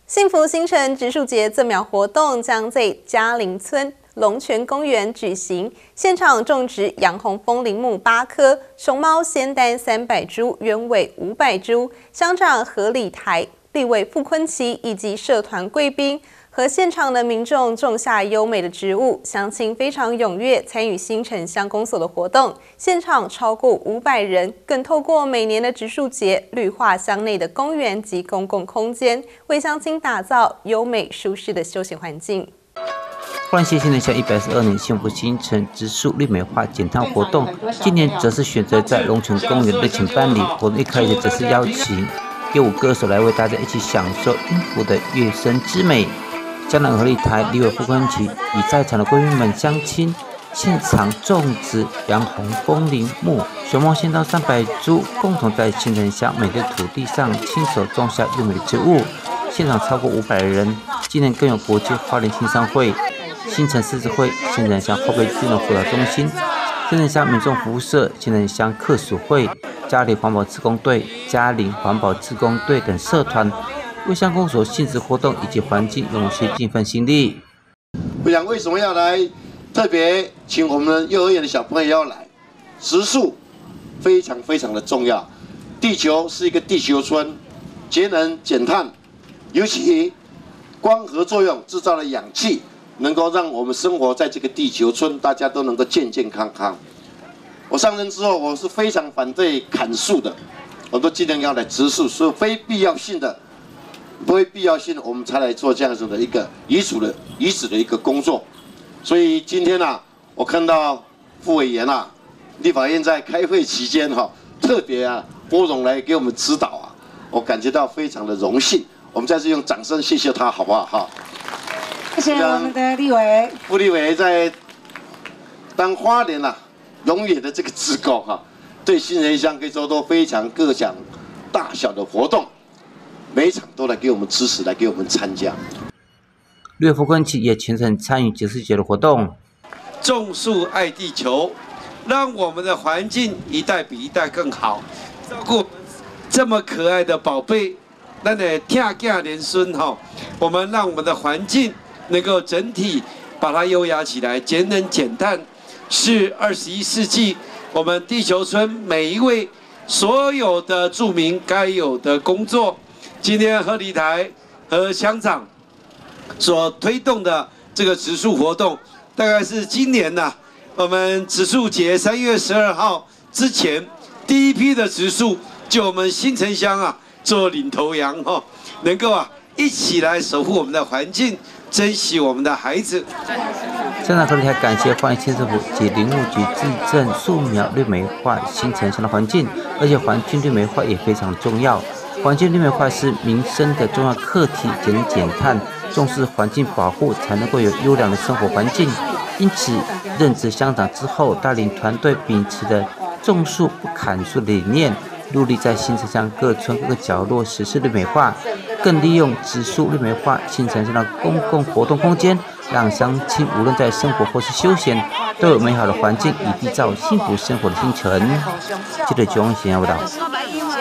幸福新城植树节赠苗活动将在嘉陵村龙泉公园举行，现场种植洋红枫林木8棵，熊猫仙丹300株，鸢尾500株。乡长何礼台、立委傅昆萁以及社团贵宾和现场的民众种下优美的植物，乡亲非常踊跃参与新城乡公所的活动，现场超过500人，更透过每年的植树节绿化乡内的公园及公共空间，为乡亲打造优美舒适的休闲环境。 花莲县新城乡112年幸福新城植树绿美化减碳活动，今年则是选择在龙泉公园热情办理。活动一开始则是邀请歌舞歌手来为大家一起享受音符的乐声之美。嘉南合力台立委傅昆萁与在场的贵宾们乡亲现场种植洋红枫林木、熊猫仙丹300株，共同在新城乡每个土地上亲手种下优美的植物。现场超过500人，今年更有国际花莲青商会、新城狮子会、新城乡后备军人辅导中心、新城乡民众服务社、新城乡客属会、嘉陵环保志工队、嘉陵环保志工队等社团，为乡公所性质活动以及环境用些尽份心力。 我想为什么要来特别请我们幼儿园的小朋友要来？植树非常非常的重要。地球是一个地球村，节能减碳，尤其光合作用制造的氧气，能够让我们生活在这个地球村，大家都能够健健康康。我上任之后，我是非常反对砍树的，我都尽量要来植树，所以非必要性的。我们才来做这样子的一个遗址的一个工作。所以今天啊，我看到副委员啊，立法院在开会期间特别拨冗来给我们指导啊，我感觉到非常的荣幸。我们再次用掌声谢谢他，好不好？ 谢谢我们的立委。 副立委在当花莲永远的这个志工对新城乡可以说都非常各项大小的活动。每一场都来给我们支持，来给我们参加。 立委傅昆萁也全程参与植树节的活动。 种树爱地球，让我们的环境一代比一代更好，照顾这么可爱的宝贝，咱的听囝连孙我们让我们的环境能够整体把它优雅起来，节能减碳是21世纪我们地球村每一位所有的住民该有的工作。今天合理台和乡长所推动的这个植树活动，大概是今年我们植树节3月12号之前第一批的植树，就我们新城乡做领头羊能够一起来守护我们的环境，珍惜我们的孩子。 乡长合理台感谢花莲县政府及林务局致赠树苗绿美化新城乡的环境，而且环境绿美化也非常重要。环境绿美化是民生的重要课题，节能减碳，重视环境保护，才能够有优良的生活环境。因此，任职乡长之后，带领团队秉持的种树不砍树的理念，努力在新城乡各村各个角落实施绿美化，更利用植树绿美化新城乡的公共活动空间，让乡亲无论在生活或是休闲，都有美好的环境，以缔造幸福生活的新城。记者钟贤报道。